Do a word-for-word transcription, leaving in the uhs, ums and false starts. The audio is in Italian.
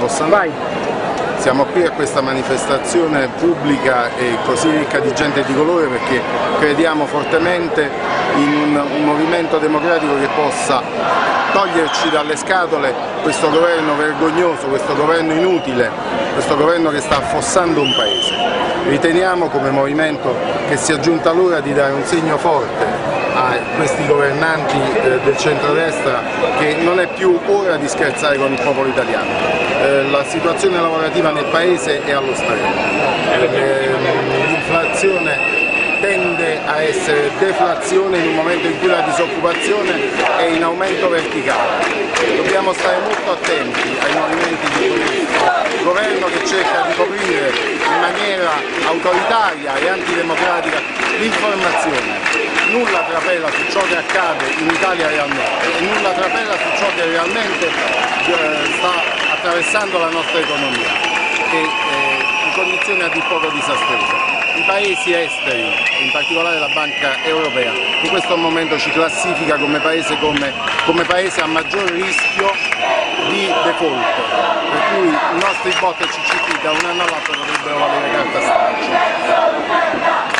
possano... Vai. Siamo qui a questa manifestazione pubblica e così ricca di gente e di colore perché crediamo fortemente in un, un movimento democratico che possa toglierci dalle scatole questo governo vergognoso, questo governo inutile, questo governo che sta affossando un paese. Riteniamo come movimento che sia giunta l'ora di dare un segno forte a questi governanti eh, del centrodestra che non è più ora di scherzare con il popolo italiano. Eh, la situazione lavorativa nel paese è allo stremo, eh, l'inflazione tende a essere deflazione in un momento in cui la disoccupazione è in aumento verticale. Dobbiamo stare molto attenti ai movimenti di questo governo che cerca di coprire in maniera autoritaria e antidemocratica l'informazione. Nulla trapela su ciò che accade in Italia realmente e nulla trapela su ciò che realmente eh, sta attraversando la nostra economia, che è in condizioni a dir poco disastrose. I paesi esteri, in particolare la Banca Europea, in questo momento ci classifica come paese, come, come paese a maggior rischio di default, per cui i nostri bot e C C T da un anno all'altro dovrebbero valere carta straccia.